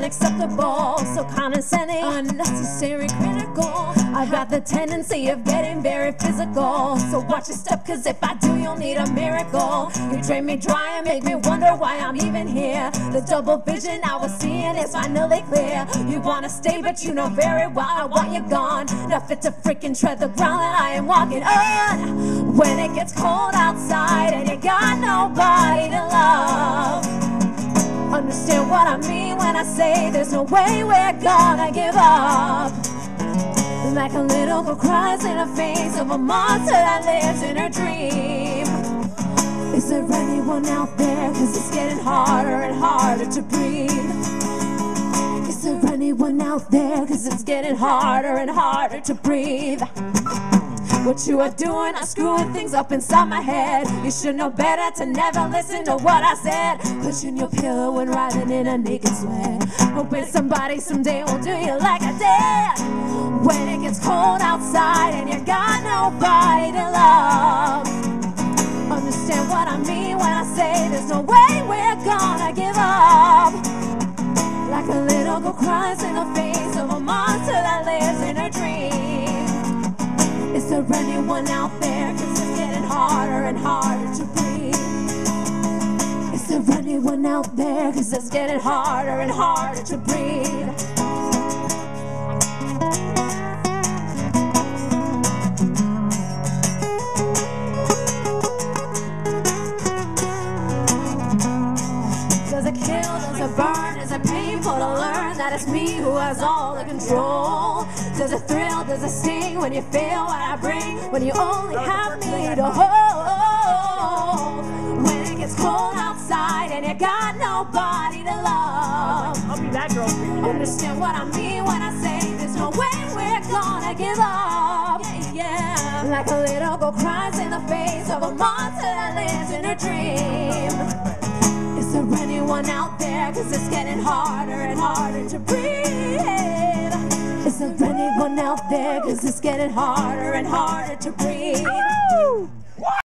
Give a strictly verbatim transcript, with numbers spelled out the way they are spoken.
unacceptable, so condescending, unnecessary, critical. I've got the tendency of getting very physical, so watch your step, cause if I do, you'll need a miracle. You drain me dry and make me wonder why I'm even here. The double vision I was seeing is finally clear. You wanna stay, but you know very well I want you gone. Not fit to freaking tread the ground that I am walking on. When it gets cold outside and you got nobody to love, understand what I mean when I say there's no way we're gonna give up. Like a little girl cries in the face of a monster that lives in her dream. Is there anyone out there? Cause it's getting harder and harder to breathe. Is there anyone out there? Cause it's getting harder and harder to breathe. What you are doing, I'm screwing things up inside my head. You should know better to never listen to what I said. Pushing your pillow and writhing in a naked sweat, hoping somebody someday will do you like I did. When it gets cold outside and you got nobody to love, understand what I mean when I say there's no way we're gonna give up. Like a little girl cries in the face of a monster that lives in her dream. Is there anyone out there? Cause it's getting harder and harder to breathe. Is there anyone out there? Cause it's getting harder and harder to breathe. Does it kill? Does it burn? Is it painful to learn that it's me who has all the control? Does it thrill? Does it sting when you feel what I bring? When you only have me to hold? When it gets cold outside and you got nobody to love, I'll be that girl for you. understand what I mean when I say there's no way we're gonna give up. Yeah, yeah. Like a little girl cries in the face of a monster that lives in her dream. Is there anyone out there? Cause it's getting harder and harder to breathe. Is there anyone out there? Cause it's getting harder and harder to breathe.